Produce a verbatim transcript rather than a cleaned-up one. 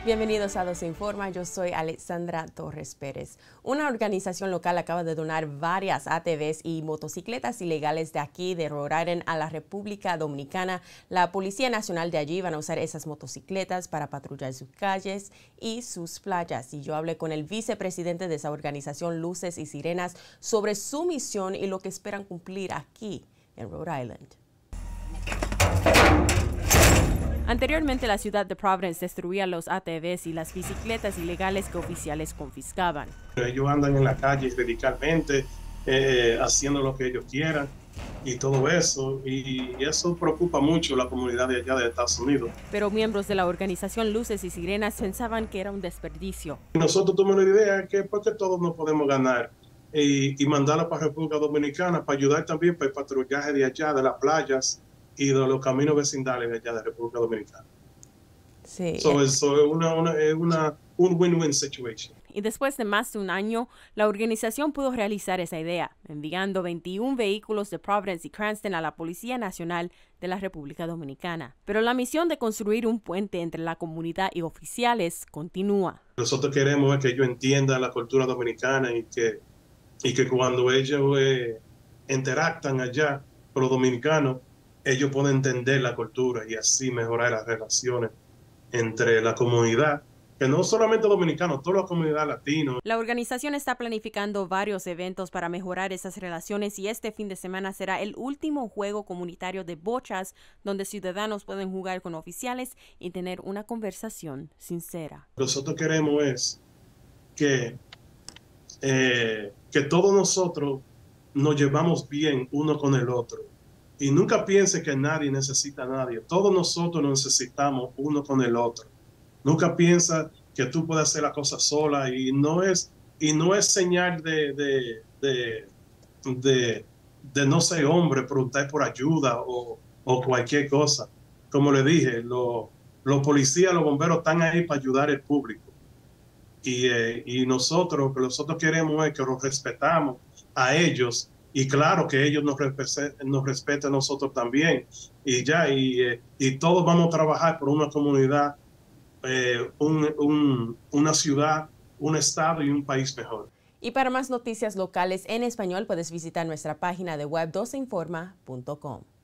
Bienvenidos a doce Informa, yo soy Alexandra Torres Pérez. Una organización local acaba de donar varias A T Vs y motocicletas ilegales de aquí, de Rhode Island, a la República Dominicana. La Policía Nacional de allí van a usar esas motocicletas para patrullar sus calles y sus playas. Y yo hablé con el vicepresidente de esa organización, Luces y Sirenas, sobre su misión y lo que esperan cumplir aquí en Rhode Island. Anteriormente, la ciudad de Providence destruía los A T Vs y las bicicletas ilegales que oficiales confiscaban. Ellos andan en la calle radicalmente, eh, haciendo lo que ellos quieran y todo eso, y eso preocupa mucho a la comunidad de allá de Estados Unidos. Pero miembros de la organización Luces y Sirenas pensaban que era un desperdicio. Nosotros tomamos la idea que porque todos no podemos ganar y, y mandarla para República Dominicana para ayudar también para el patrullaje de allá, de las playas y de los caminos vecindales de allá de República Dominicana. Sí. So, eso es una, una, una, un win-win situation. Y después de más de un año, la organización pudo realizar esa idea, enviando veintiún vehículos de Providence y Cranston a la Policía Nacional de la República Dominicana. Pero la misión de construir un puente entre la comunidad y oficiales continúa. Nosotros queremos que ellos entiendan la cultura dominicana y que, y que cuando ellos eh, interactan allá con los dominicanos, ellos pueden entender la cultura y así mejorar las relaciones entre la comunidad, que no solamente dominicanos, toda la comunidad latina. La organización está planificando varios eventos para mejorar esas relaciones y este fin de semana será el último juego comunitario de bochas donde ciudadanos pueden jugar con oficiales y tener una conversación sincera. Lo que nosotros queremos es que, eh, que todos nosotros nos llevamos bien uno con el otro. Y nunca piense que nadie necesita a nadie. Todos nosotros nos necesitamos uno con el otro. Nunca piensa que tú puedes hacer la cosa sola y no es, y no es señal de, de, de, de, de no ser hombre, preguntar por ayuda o, o cualquier cosa. Como le dije, lo, los policías, los bomberos están ahí para ayudar al público. Y, eh, y nosotros, lo que nosotros queremos es que los respetamos a ellos. Y claro que ellos nos, nos respetan a nosotros también. Y ya, y, eh, y todos vamos a trabajar por una comunidad, eh, un, un, una ciudad, un estado y un país mejor. Y para más noticias locales en español puedes visitar nuestra página de web doce informa punto com.